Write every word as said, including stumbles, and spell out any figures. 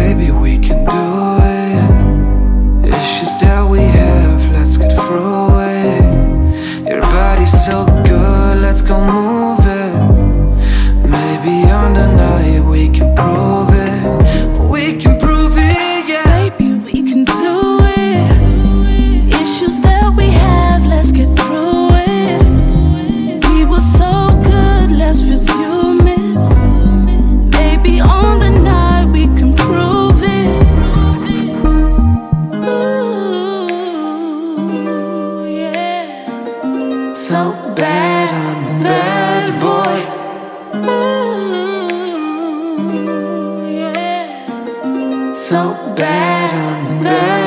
baby, we can do it. Issues that we have, let's get through it. Your body's so good, let's go move it. Maybe on the night we can prove it. We can prove it, yeah. Baby, we can do it. Issues that we have, let's get through it. We were so good, let's resume it. Maybe on the night we can prove it. Ooh, yeah. So bad, I'm a bad boy. Ooh, yeah. So bad, I'm a bad